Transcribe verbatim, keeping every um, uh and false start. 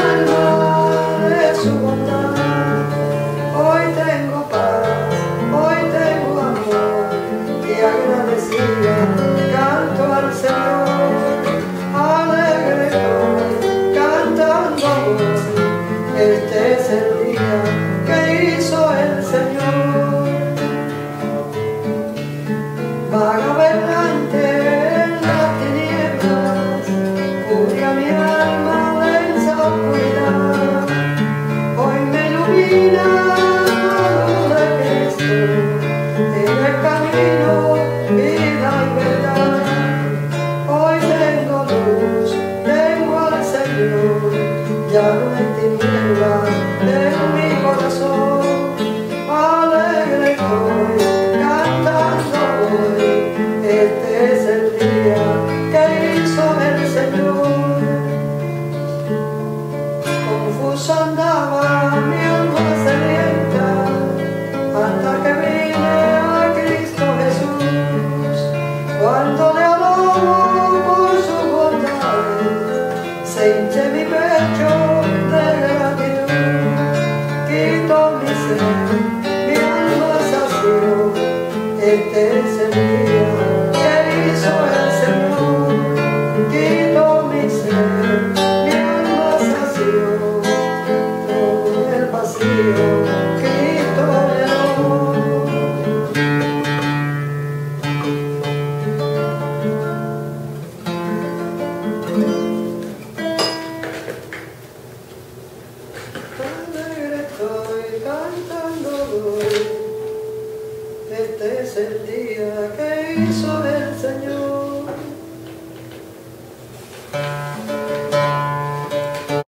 alma de su bondad. Hoy tengo paz, hoy tengo amor y agradecida canto al Señor. Alegre estoy cantando hoy, este es el día que hizo el Señor. Vaga berrante en las tinieblas, cubre a mi alma densa oscuridad. Hoy me ilumina la luz de Cristo, en el camino, vida y verdad. Hoy tengo luz, tengo al Señor, ya no hay tinieblas en mi corazón. Alegre estoy cantando hoy, este es el día que hizo el Señor. Confusa andaba mi alma sedienta, hasta que vine a Cristo Jesús. Cuando le alabo por sus bondades, se hinche mi pecho de gratitud. Quito mi sed, mi alma sació, este es el día que hizo el Señor. Quito mi sed, mi alma sació, todo el vacío Cristo llenó. Alegre estoy cantando hoy, este es el día que hizo el Señor.